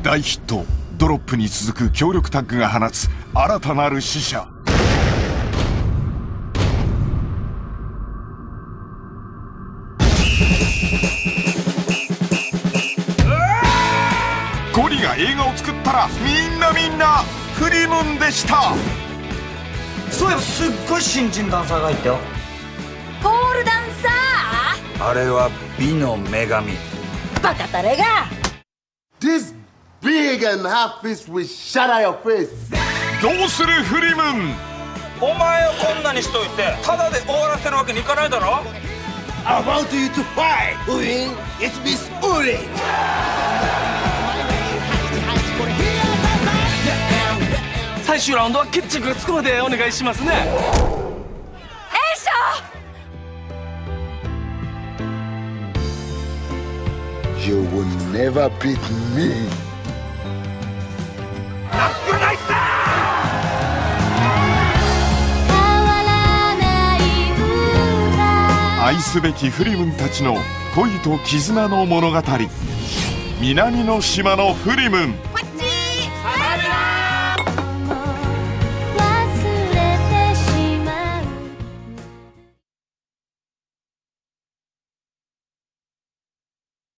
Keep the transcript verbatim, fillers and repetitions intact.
大ヒットドロップに続く強力タッグが放つ新たなる死者。ゴリが映画を作ったらみんなみんなフリムンでした。 そういえばすっごい新人ダンサーがいたよ。 ポールダンサー。 あれは美の女神。 バカタレが。 This big and half fist will shatter your face. どうするフリムン。 お前をこんなにしといてただで終わらせるわけにいかないだろ。 I want you to fight. Win, it's Miss Uri. 最終ラウンドは決着がつくまでお願いしますね。 えいしょ。 You will never beat me. ナックルナイスだ。 愛すべきフリムンたちの恋と絆の物語。南の島のフリムン。